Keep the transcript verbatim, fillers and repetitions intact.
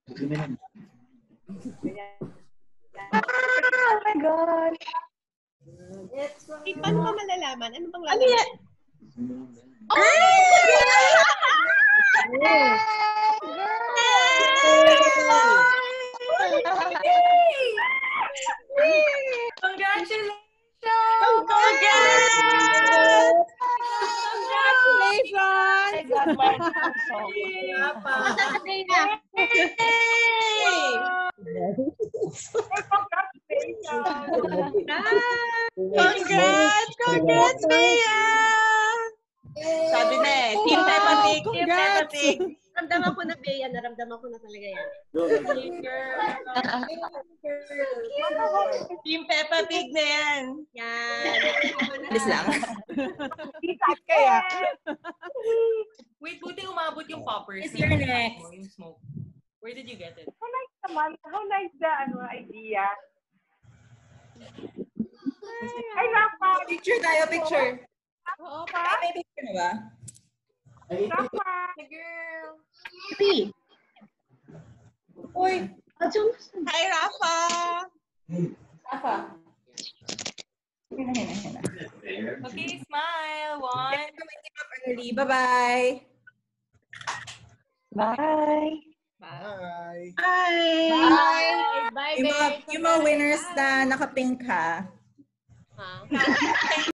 Oh my God. Hey, paano ba malalaman? Ano bang lalaman? Oh! Congratulations! Congrats! Congratulations! I got my Congrats! Congrats, Bea! Sabi na eh, Team Peppa Pig, Team Peppa Congrats! Pig. Naramdaman ko na, Bea, naramdaman ko na talaga yan. Team Peppa Pig na yan. Yan. Alis lang. Kaya. Wait, buti umabot yung poppers. It's your next. Yung smoke. Where did you get it? How nice naman. How nice the ano, idea. Ay, Rafa! Picture tayo, picture. Oo pa? May picture na ba? Rafa! Girl! Happy. Uy. Hi, Rafa. Rafa. Hina, hina, hina. Okay, smile. One. Early. Bye-bye. Bye. Bye. Bye. Bye. Bye, Yung mga, babe. yung mga winners na naka-pink ha. Ha?